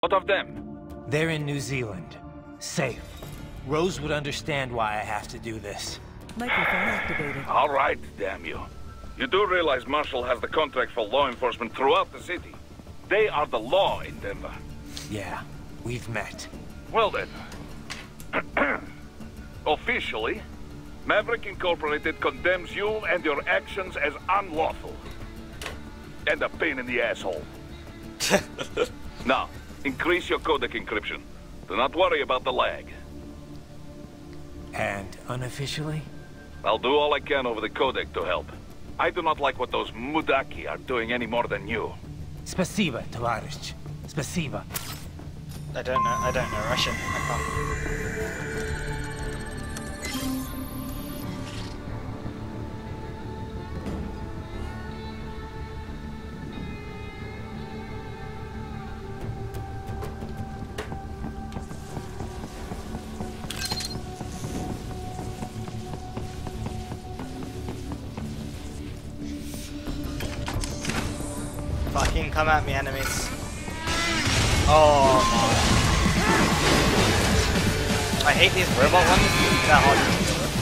What of them? They're in New Zealand. Safe. Rose would understand why I have to do this. Microphone activated. All right, damn you. You do realize Marshall has the contract for law enforcement throughout the city. They are the law in Denver. Yeah, we've met. Well then. Officially, Maverick Incorporated condemns you and your actions as unlawful. And a pain in the asshole. Now, increase your codec encryption. Do not worry about the lag. And unofficially? I'll do all I can over the codec to help. I do not like what those Mudaki are doing any more than you. Spasiba, Tovarich. Spasiba. I don't know Russian. I can't. Fucking come at me, enemies. Oh my. I hate these robot ones. They're hard to deal with.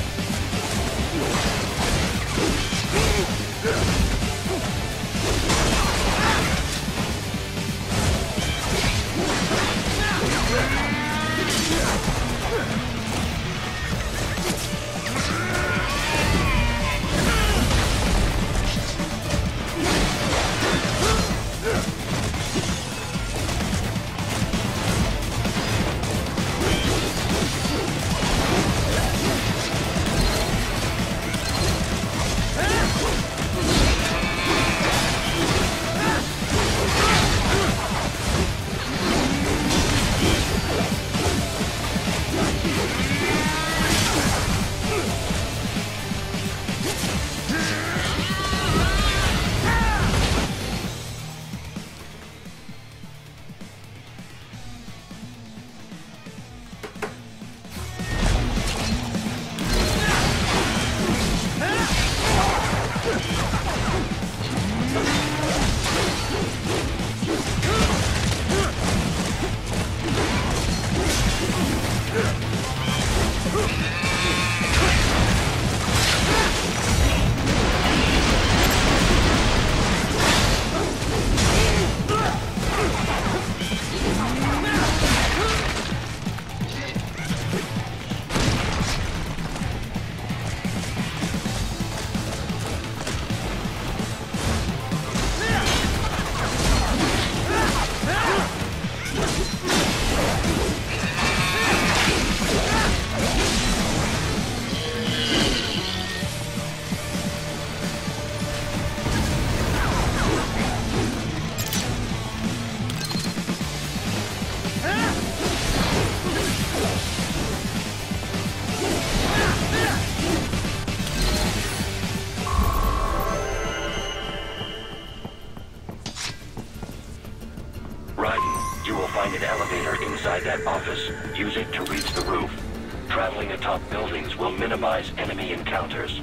Inside that office, use it to reach the roof. Traveling atop buildings will minimize enemy encounters.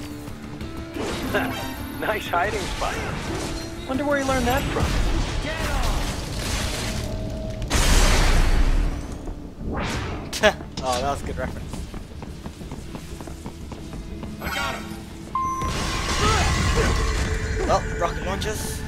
Nice hiding spot. Wonder where you learned that from. Oh, that was a good reference. I got him. Well, rocket launchers.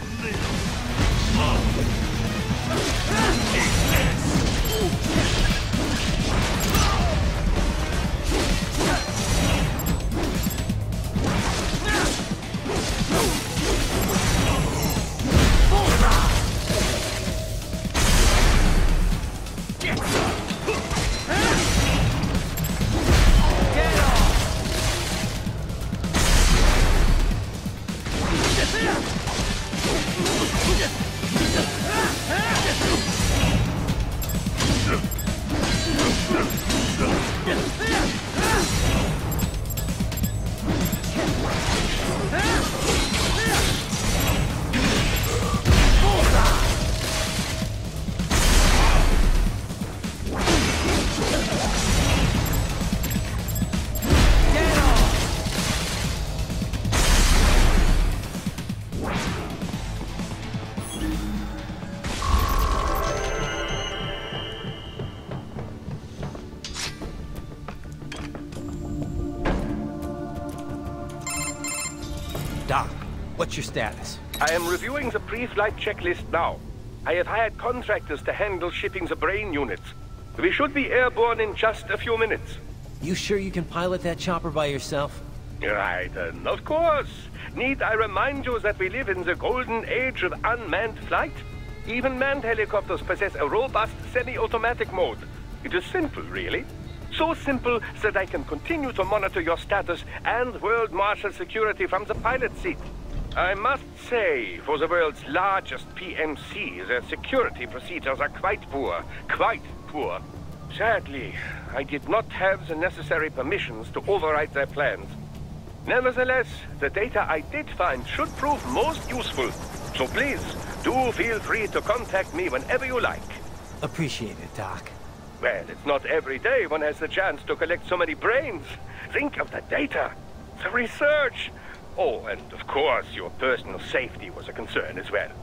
What's your status? I am reviewing the pre-flight checklist now. I have hired contractors to handle shipping the brain units. We should be airborne in just a few minutes. You sure you can pilot that chopper by yourself? Right, of course. Need I remind you that we live in the golden age of unmanned flight? Even manned helicopters possess a robust semi-automatic mode. It is simple, really. So simple that I can continue to monitor your status and world marshal security from the pilot seat. I must say, for the world's largest PMC, their security procedures are quite poor. Quite poor. Sadly, I did not have the necessary permissions to override their plans. Nevertheless, the data I did find should prove most useful. So please, do feel free to contact me whenever you like. Appreciate it, Doc. Well, it's not every day one has the chance to collect so many brains. Think of the data, the research. Oh, and of course, your personal safety was a concern as well.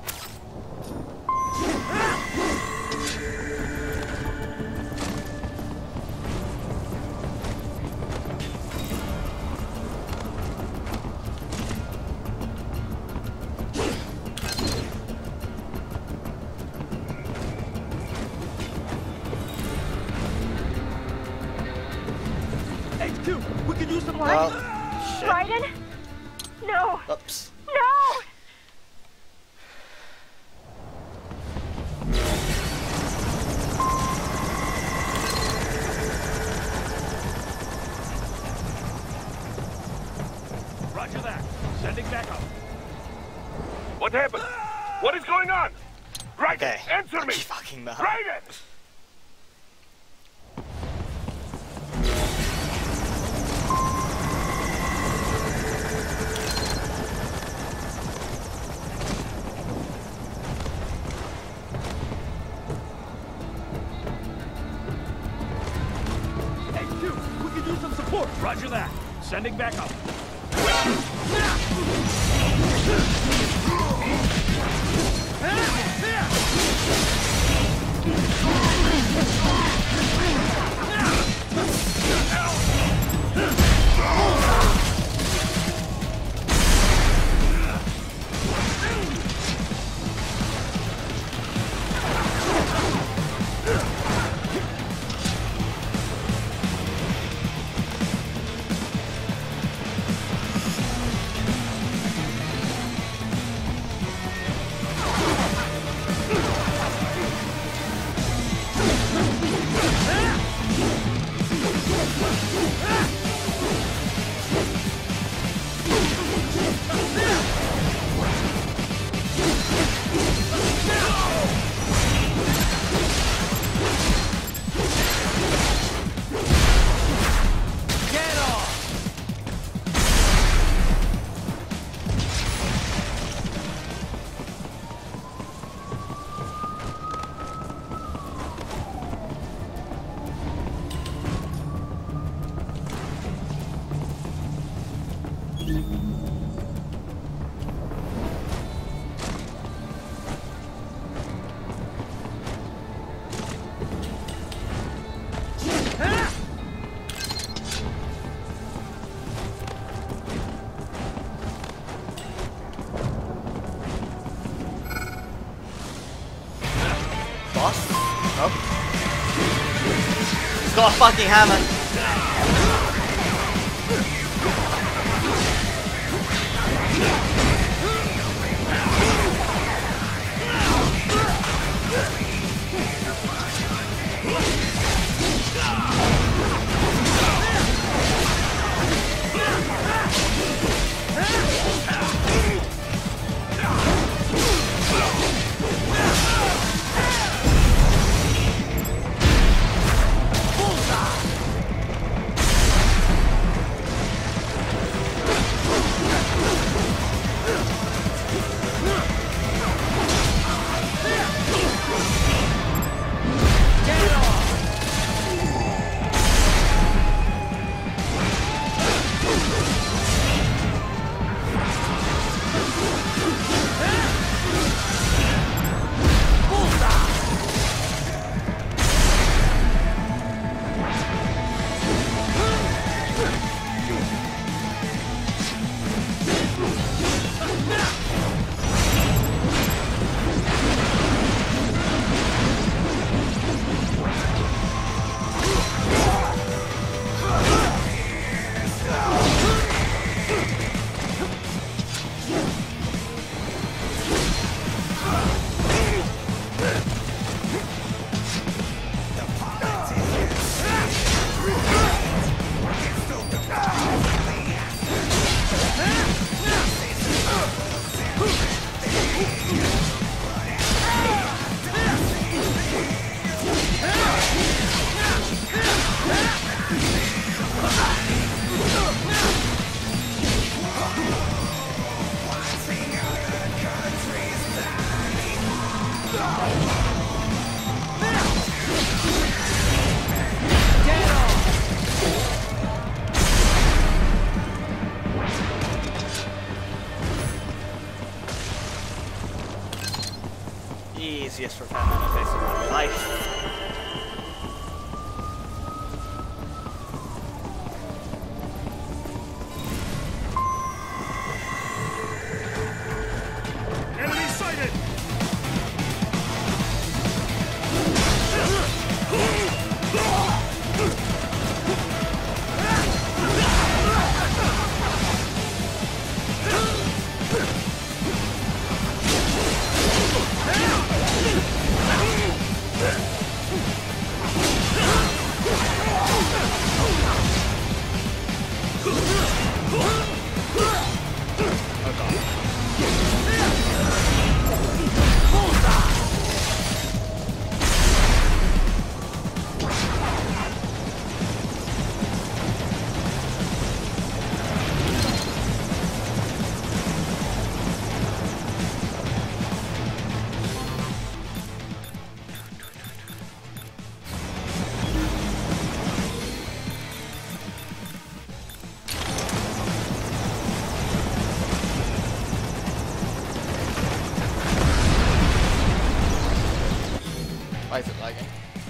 HQ, we could use some light. Oh, shit. Raiden? No! Oops. No! Roger that. Sending backup. What happened? What is going on? Raiden, Okay. answer me! Fucking no. Raiden! HQ, we could use some support. Roger that. Sending backup. Boss? Nope. He's got a fucking hammer. Sacrifice of my life. Enemy sighted! Why is it lagging?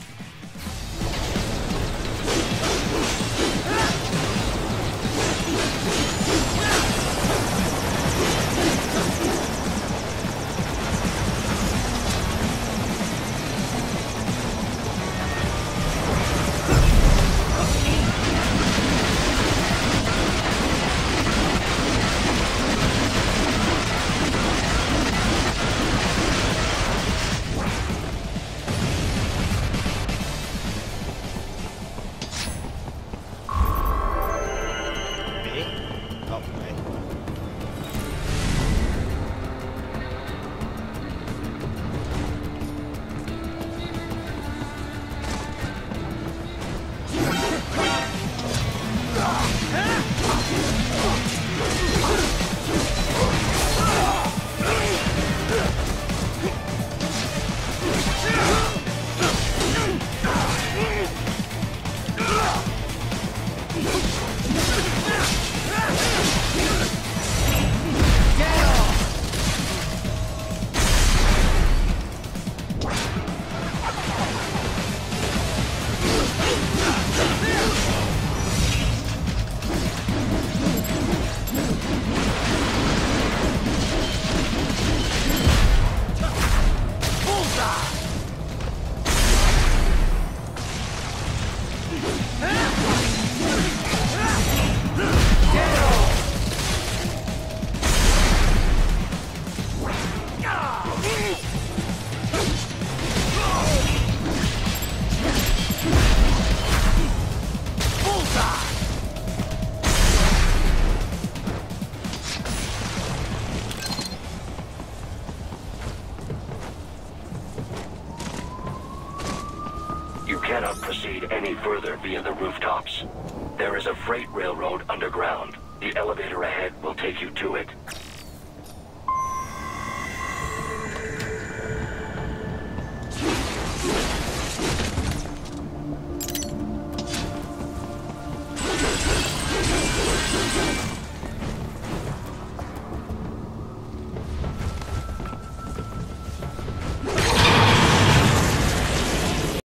You cannot proceed any further via the rooftops. There is a freight railroad underground. The elevator ahead will take you to it.